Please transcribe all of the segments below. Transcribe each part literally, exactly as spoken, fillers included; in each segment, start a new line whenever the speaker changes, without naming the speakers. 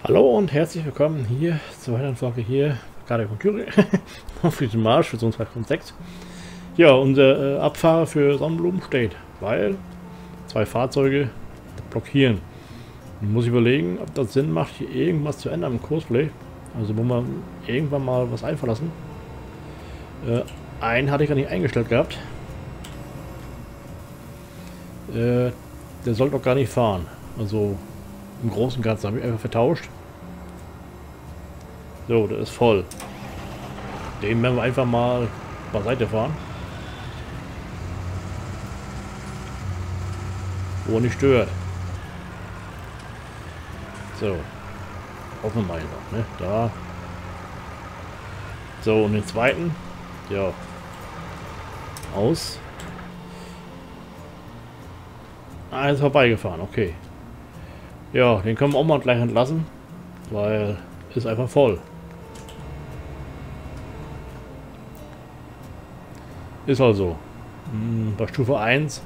Hallo und herzlich willkommen hier zur weiteren Folge hier, gerade von Thüringen, auf diesem Marsch für so zwei Punkt sechs. Ja, unser äh, Abfahrer für Sonnenblumen steht, weil zwei Fahrzeuge blockieren. Man muss überlegen, ob das Sinn macht, hier irgendwas zu ändern im Cosplay. Also wo man irgendwann mal was einverlassen. Äh, einen hatte ich gar nicht eingestellt gehabt. Äh, der sollte doch gar nicht fahren. Also im Großen und Ganzen habe ich einfach vertauscht. So, der ist voll. Den werden wir einfach mal beiseite fahren. Wo er nicht stört. So. Hoffen wir mal einfach, ne? Da. So, und den zweiten. Ja. Aus. Ah, ist vorbeigefahren, okay. Ja, den können wir auch mal gleich entlassen, weil ist einfach voll. Ist also. Hm, bei Stufe eins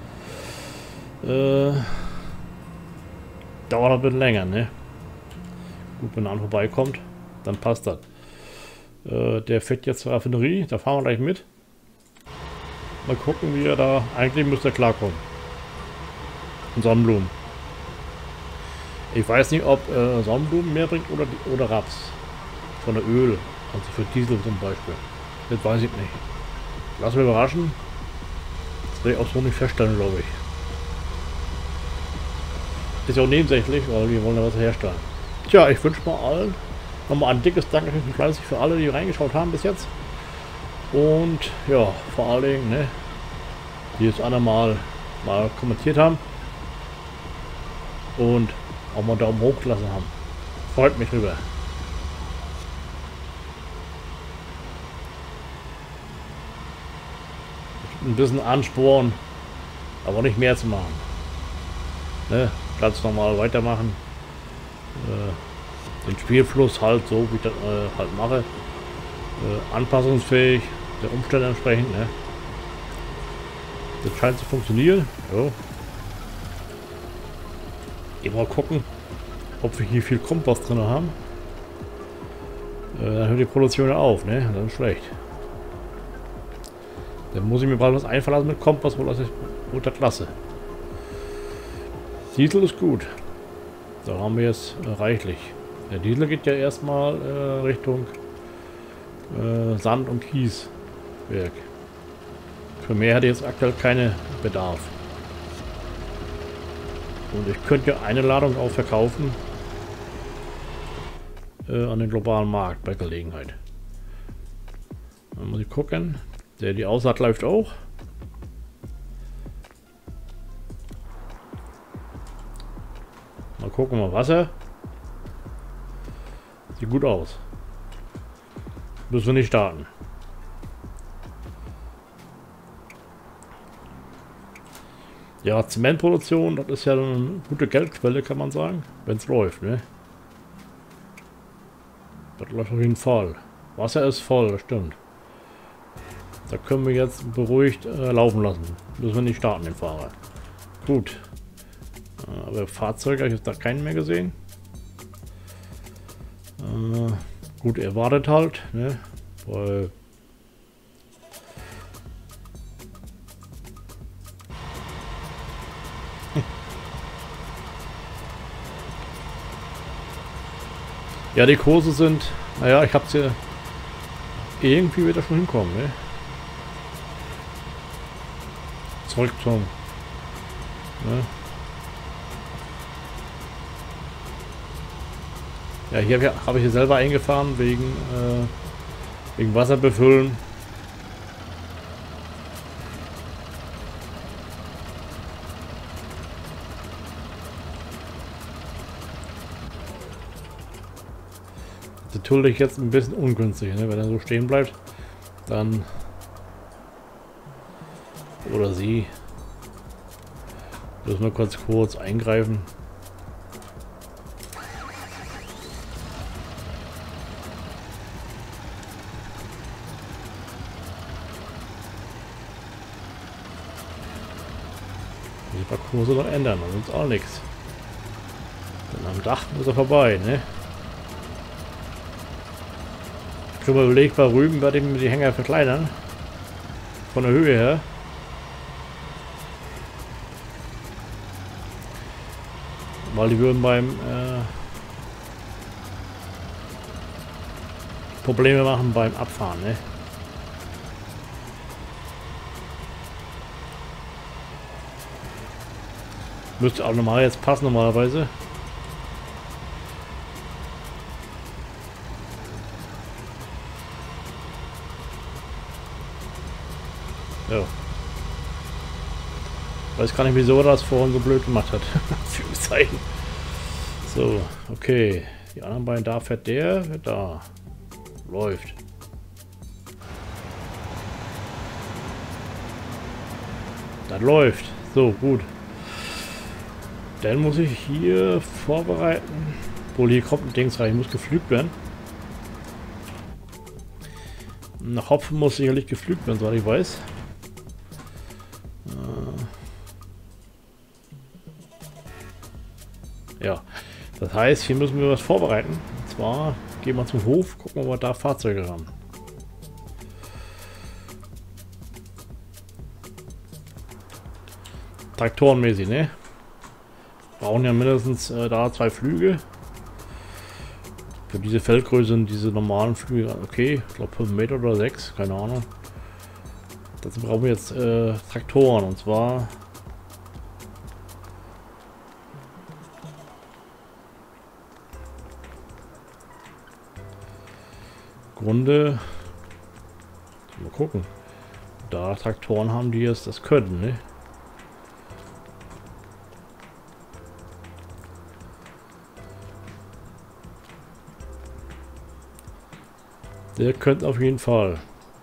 äh, dauert ein bisschen länger, ne? Gut, wenn er an vorbeikommt, dann passt das. Äh, der fährt jetzt zur Raffinerie, da fahren wir gleich mit. Mal gucken, wie er da. Eigentlich müsste er klarkommen. Und Sonnenblumen. Ich weiß nicht, ob äh, Sonnenblumen mehr bringt oder, oder Raps. Von der Öl. Also für Diesel zum Beispiel. Das weiß ich nicht. Lassen wir überraschen. Das werde ich auch so nicht feststellen, glaube ich. Ist ja auch nebensächlich, weil wir wollen ja was herstellen. Tja, ich wünsche mal allen nochmal ein dickes Dankeschön fleißig für alle, die reingeschaut haben bis jetzt. Und ja, vor allen Dingen, ne, die es alle mal, mal kommentiert haben. Und auch mal einen Daumen hoch gelassen haben. Freut mich drüber. Ein bisschen Ansporn, aber nicht mehr zu machen. Ne? Ganz normal weitermachen. Äh, den Spielfluss halt so, wie ich das äh, halt mache. Äh, anpassungsfähig, der Umstände entsprechend. Ne? Das scheint zu funktionieren. Jo. Mal gucken, ob wir hier viel Kompost drin haben. Äh, dann hört die Produktion ja auf, ne? Das ist schlecht. Dann muss ich mir bald was einfallen mit Kompost, wo das ist unter Klasse. Diesel ist gut. Da haben wir jetzt äh, reichlich. Der Diesel geht ja erstmal äh, Richtung äh, Sand- und Kieswerk. Für mehr hätte ich jetzt aktuell keinen Bedarf. Und ich könnte ja eine Ladung auch verkaufen äh, an den globalen Markt bei Gelegenheit. Dann muss ich gucken. Der, die Aussaat läuft auch. Mal gucken, mal Wasser. Sieht gut aus. Müssen wir nicht starten. Ja, Zementproduktion, das ist ja eine gute Geldquelle, kann man sagen, wenn es läuft, ne? Das läuft auf jeden Fall. Wasser ist voll, das stimmt. Da können wir jetzt beruhigt äh, laufen lassen. Müssen wir nicht starten, den Fahrer. Gut. Äh, aber Fahrzeuge habe ich jetzt da keinen mehr gesehen. Äh, gut, er wartet halt, ne? Weil ja, die Kurse sind, naja, ich hab's ja irgendwie wieder schon hinkommen, ne? Zurück zum, ne? Ja, hier habe ich hier selber eingefahren wegen, äh, wegen Wasser befüllen. Natürlich jetzt ein bisschen ungünstig, ne? Wenn er so stehen bleibt, dann oder sie müssen wir kurz kurz eingreifen. Die paar Kurse noch ändern, sonst auch nichts. Dann am Dach muss er vorbei, ne? Ich habe überlegt, bei Rüben werde ich mir die Hänger verkleinern. Von der Höhe her. Weil die würden beim äh, Probleme machen beim Abfahren, ne? Müsste auch normal jetzt passen normalerweise. Ja. Weiß gar nicht, wieso er das vorhin so blöd gemacht hat. Führungszeichen. So, okay. Die anderen beiden, da fährt der, fährt da. Läuft. Das läuft. So, gut. Dann muss ich hier vorbereiten. Obwohl, hier kommt ein Dings rein. Muss geflügt werden. Ein Hopfen muss sicherlich geflügt werden, soweit ich weiß. Ja, das heißt, hier müssen wir was vorbereiten. Und zwar gehen wir zum Hof, gucken, ob wir da Fahrzeuge haben. Traktorenmäßig, ne? Brauchen ja mindestens äh, da zwei Flüge. Für diese Feldgröße sind diese normalen Flüge, okay, ich glaube fünf Meter oder sechs, keine Ahnung. Dazu brauchen wir jetzt äh, Traktoren, und zwar Grunde, mal gucken, da Traktoren haben, die jetzt das können, ne? Der könnte auf jeden Fall.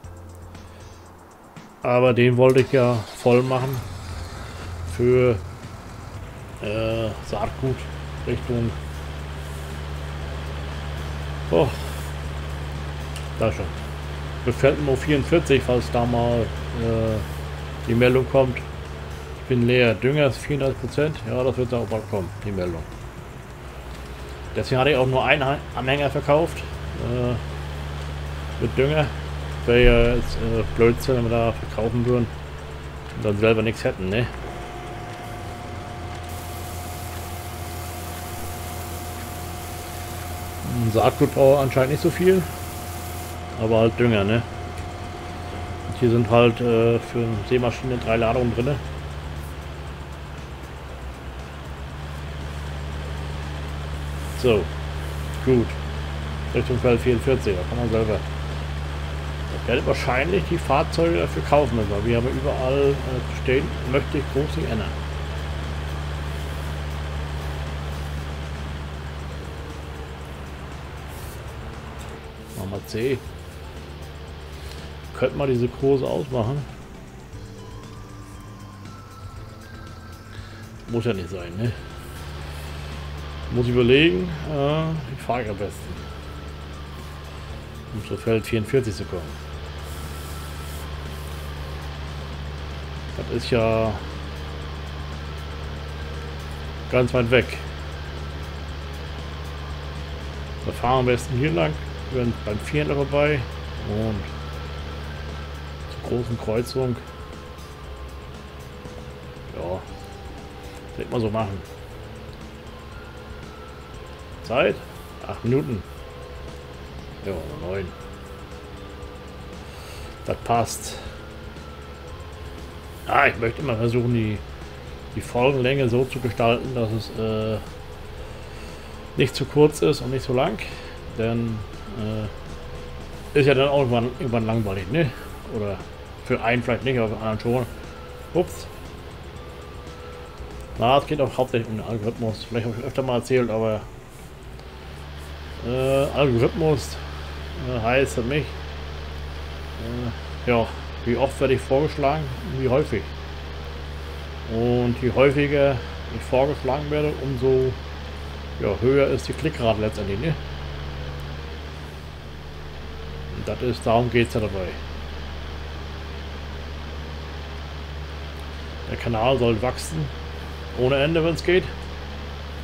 Aber den wollte ich ja voll machen für äh, Saatgut Richtung. Oh, da schon. Befällt vierundvierzig, falls da mal äh, die Meldung kommt. Ich bin leer. Dünger ist vierunddreißig Prozent. Ja, das wird auch bald kommen, die Meldung. Deswegen hatte ich auch nur einen Anhänger verkauft. Äh, mit Dünger. Wäre ja jetzt äh, Blödsinn, wenn wir da verkaufen würden und dann selber nichts hätten, ne? Saatgut braucht anscheinend nicht so viel, aber halt Dünger, ne? Und hier sind halt äh, für eine Sämaschine drei Ladungen drin. So, gut. Richtung Feld vierundvierzig, da kann man selber. Ich werde wahrscheinlich die Fahrzeuge dafür kaufen müssen, weil wir haben überall äh, stehen, möchte ich groß nicht ändern. Machen wir C. Könnte man diese Kurse ausmachen. Muss ja nicht sein, ne? Muss ich überlegen, äh, ich fahre am besten. Um zur Feld vierundvierzig zu kommen. Das ist ja ganz weit weg. Wir fahren am besten hier lang, wir sind beim Vierhändler vorbei und zur großen Kreuzung. Ja, wird man so machen. Zeit? acht Minuten. Ja, neun. Das passt. Ah, ich möchte immer versuchen, die, die Folgenlänge so zu gestalten, dass es äh, nicht zu kurz ist und nicht zu lang. Denn äh, ist ja dann auch irgendwann, irgendwann langweilig, ne? Oder für einen vielleicht nicht, aber für anderen schon. Ups. Na, es geht auch hauptsächlich um den Algorithmus. Vielleicht habe ich öfter mal erzählt, aber äh, Algorithmus äh, heißt für mich, äh, ja, wie oft werde ich vorgeschlagen und wie häufig. Und je häufiger ich vorgeschlagen werde, umso ja, höher ist die Klickrate letztendlich, ne? Und das ist, darum geht es ja dabei. Der Kanal soll wachsen, ohne Ende, wenn es geht.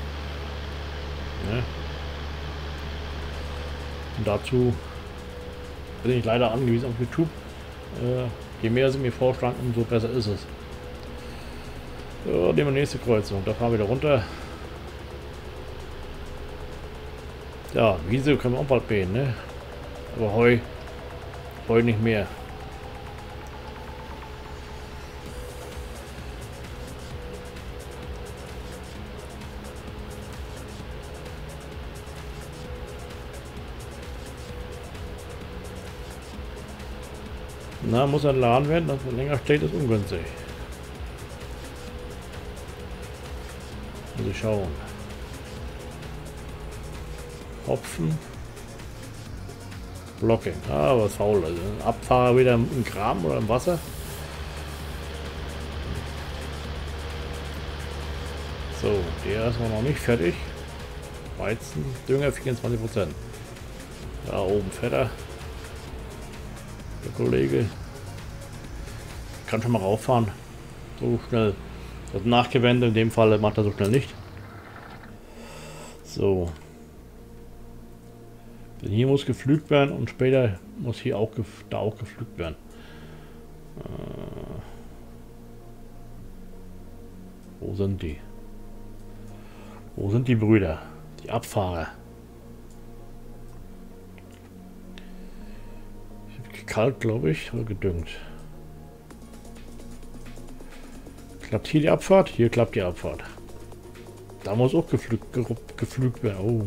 Ne? Und dazu bin ich leider angewiesen auf YouTube. Äh, je mehr sie mir vorschlagen, umso besser ist es. So, nehmen wir die nächste Kreuzung. Da fahren wir wieder runter. Ja, Wiese können wir auch bald mähen, ne? Aber Heu, Heu nicht mehr. Na, muss er laden werden, dass er länger steht, ist ungünstig. Muss ich schauen. Hopfen. Blocking. Ah, was faul. Also Abfahrer wieder im Kram oder im Wasser. So, der ist noch nicht fertig. Weizen, Dünger vierundzwanzig Prozent. Da oben fetter. Der Kollege kann schon mal rauffahren. So schnell. Das Nachgewende in dem Fall macht er so schnell nicht. So. Denn hier muss gepflügt werden und später muss hier auch da auch gepflügt werden. Äh, wo sind die? Wo sind die Brüder? Die Abfahrer. Kalt, glaube ich, oder gedüngt. Klappt hier die Abfahrt? Hier klappt die Abfahrt. Da muss auch gepflügt, gepflügt werden. Oh.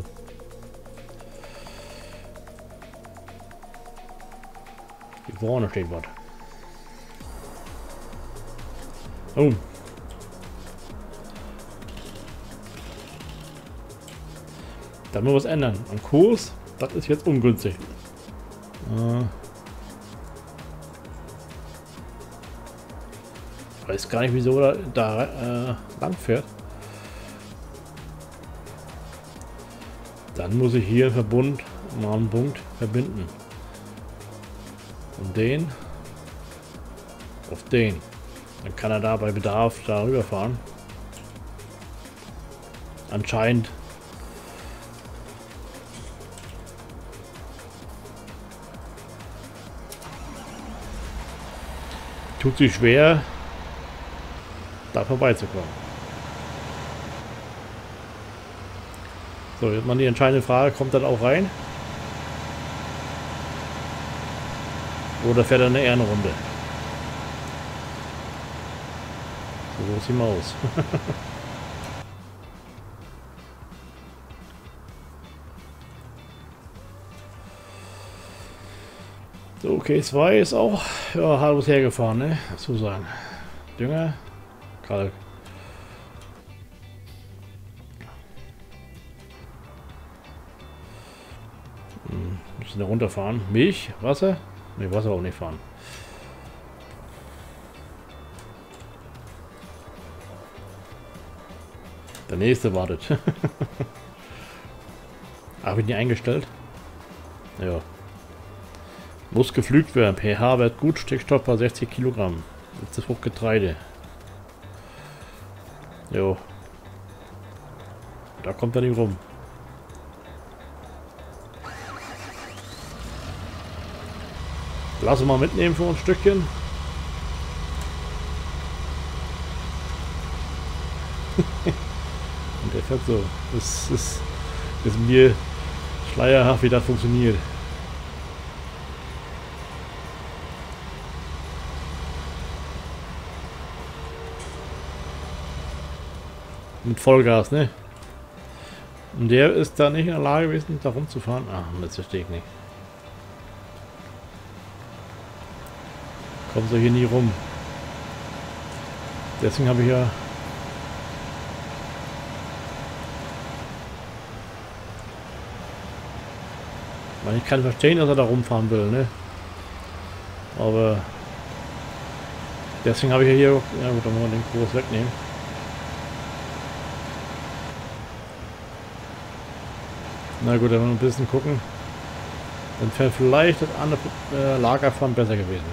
Hier vorne steht was. Oh. Da muss was ändern. Am Kurs, das ist jetzt ungünstig. Äh. Weiß gar nicht, wieso er da äh, lang fährt. Dann muss ich hier einen Verbund mal einen Punkt verbinden. Und den auf den. Dann kann er da bei Bedarf darüber fahren. Anscheinend. Tut sich schwer, da vorbeizukommen. So, jetzt mal die entscheidende Frage, kommt das auch rein? Oder fährt er eine Ehrenrunde? So, wo ist die Maus? So, K zwei ist auch ja, halbes hergefahren, ne? So sagen. Dünger, Kalk. Hm, müssen da runterfahren. Milch, Wasser? Ne, Wasser auch nicht fahren. Der nächste wartet. Habe ich nie eingestellt? Ja. Muss gepflügt werden. pH-Wert gut, Stickstoff bei sechzig Kilogramm. Jetzt ist Fruchtgetreide. Jo. Da kommt er nicht rum. Lass uns mal mitnehmen für ein Stückchen. Und der fährt so. Das ist, ist mir schleierhaft, wie das funktioniert. Mit Vollgas, ne? Und der ist da nicht in der Lage gewesen, da rumzufahren. Ach, das verstehe ich nicht. Kommen sie hier nie rum. Deswegen habe ich ja... Ich kann verstehen, dass er da rumfahren will, ne? Aber... Deswegen habe ich ja hier... Ja gut, dann wollen wir den Kurs wegnehmen. Na gut, wenn wir ein bisschen gucken, dann wäre vielleicht das andere äh, Lagerfahren besser gewesen.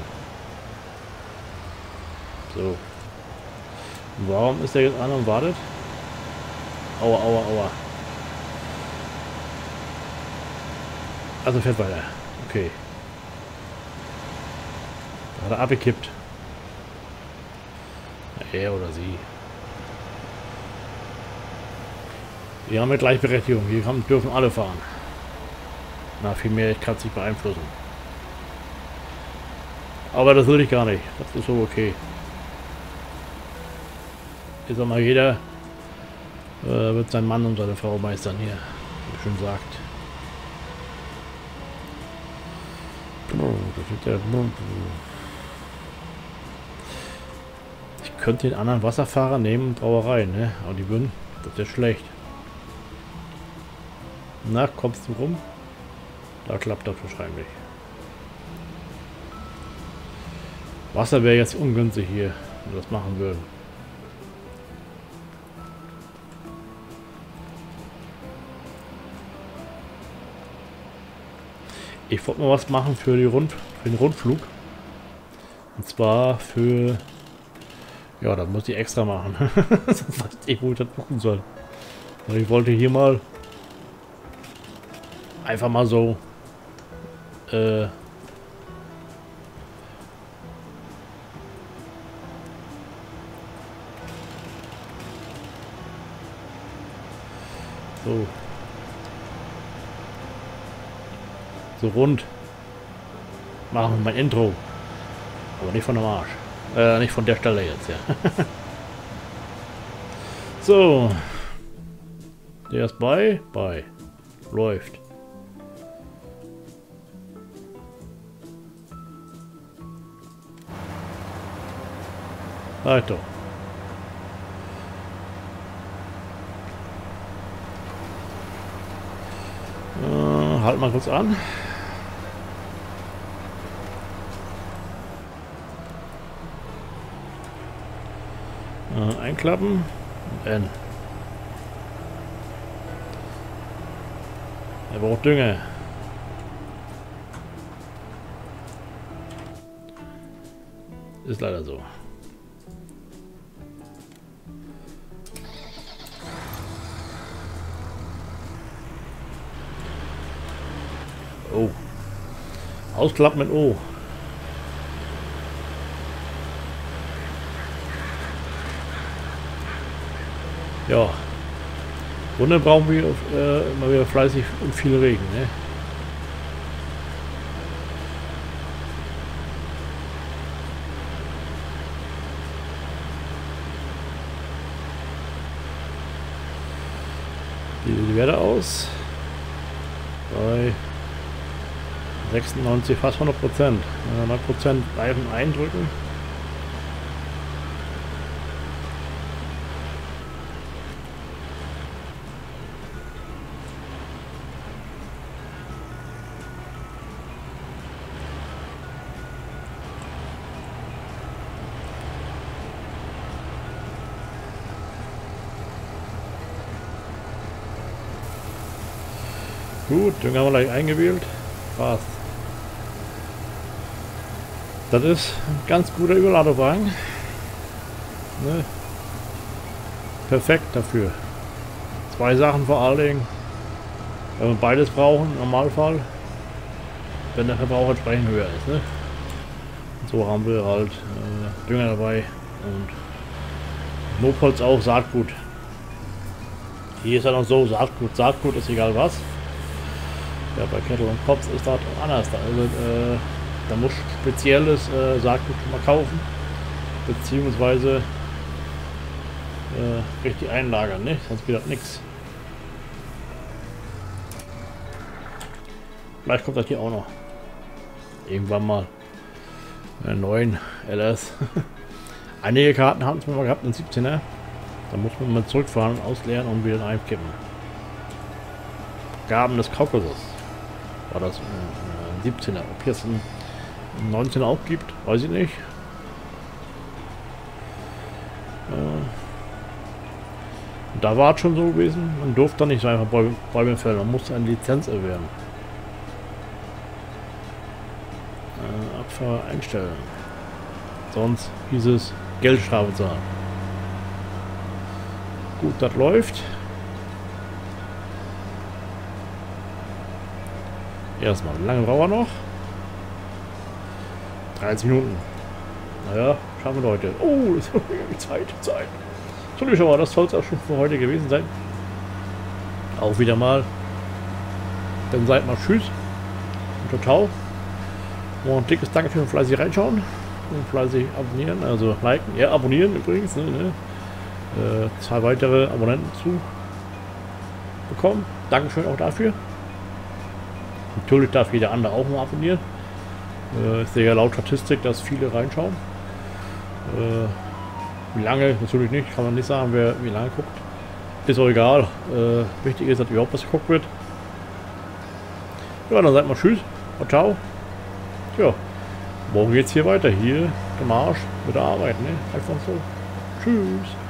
So. Und warum ist der jetzt an und wartet? Aua, aua, aua. Also fährt weiter. Okay. Hat er abgekippt. Er oder sie. Wir haben eine Gleichberechtigung. Hier kann, dürfen alle fahren. Na, viel mehr, ich kann es nicht beeinflussen. Aber das will ich gar nicht. Das ist so okay. Ich sag mal, jeder äh, wird seinen Mann und seine Frau meistern hier. Wie schön sagt. Oh, das ist der... Ich könnte den anderen Wasserfahrer nehmen und Brauerei, ne? Aber die würden... Das ist ja schlecht. Na, kommst du rum? Da klappt das wahrscheinlich. Wasser wäre jetzt ungünstig hier, wenn wir das machen würden. Ich wollte mal was machen für, die Rund, für den Rundflug. Und zwar für... Ja, das muss ich extra machen. Sonst weiß ich, wo ich das machen soll. Und ich wollte hier mal... Einfach mal so... Äh... So. So rund. Machen wir mein Intro. Aber nicht von dem Arsch. Äh, nicht von der Stelle jetzt, ja. So. Der ist bei. Bei. Läuft. Halt doch. Äh, halt mal kurz an. Äh, einklappen. Und N. Er braucht Dünger. Ist leider so. Oh. Ausklappen mit O. Ja. Und dann brauchen wir äh, immer wieder fleißig und viel Regen, ne? Wie sieht die Werte aus? Bei sechsundneunzig, fast hundert Prozent. neun Prozent Reifen eindrücken. Gut, den haben wir gleich eingewählt. Passt. Das ist ein ganz guter Überladewagen. Ne? Perfekt dafür. Zwei Sachen vor allen Dingen. Wenn wir beides brauchen, im Normalfall. Wenn der Verbrauch entsprechend höher ist. Ne? Und so haben wir halt äh, Dünger dabei und Notfalls auch Saatgut. Hier ist ja noch so, Saatgut, Saatgut ist egal was. Ja, bei Kettle und Kops ist das anders. Also, äh, da muss spezielles äh, Saatgut mal kaufen, beziehungsweise äh, richtig einlagern, ne? Sonst wird das nichts. Vielleicht kommt das hier auch noch. Irgendwann mal. Einen neuen L S. Einige Karten hatten wir mal gehabt, einen siebzehner. Da muss man mal zurückfahren und ausleeren und wieder einkippen. Gaben des Kaukasus. War das ein siebzehner. Ob jetzt ein neunzehner auch gibt, weiß ich nicht. Äh, da war es schon so gewesen. Man durfte nicht so einfach Bäume fällen. Man musste eine Lizenz erwerben. Äh, Abfahr einstellen. Sonst hieß es Geldstrafe zahlen. Gut, das läuft. Erstmal, wie lange brauchen wir noch? dreißig Minuten. Naja, schauen wir heute. Oh, das ist Zeit, Zeit. So, liebe Schauer, das soll es auch schon für heute gewesen sein. Auch wieder mal. Dann seid mal tschüss. Und ciao. Und ein dickes Danke für fleißig reinschauen. Und fleißig abonnieren. Also liken. Ja, abonnieren übrigens. Ne, ne. Äh, zwei weitere Abonnenten zu bekommen. Dankeschön auch dafür. Natürlich darf jeder andere auch mal abonnieren. Äh, ich sehe ja laut Statistik, dass viele reinschauen. Äh, wie lange? Natürlich nicht. Kann man nicht sagen, wer wie lange guckt. Ist auch egal. Äh, wichtig ist, dass überhaupt was geguckt wird. Ja, dann sagt mal tschüss und ciao. Ja, morgen geht's hier weiter. Hier der Marsch mit der Arbeit. Ne? Einfach so. Tschüss.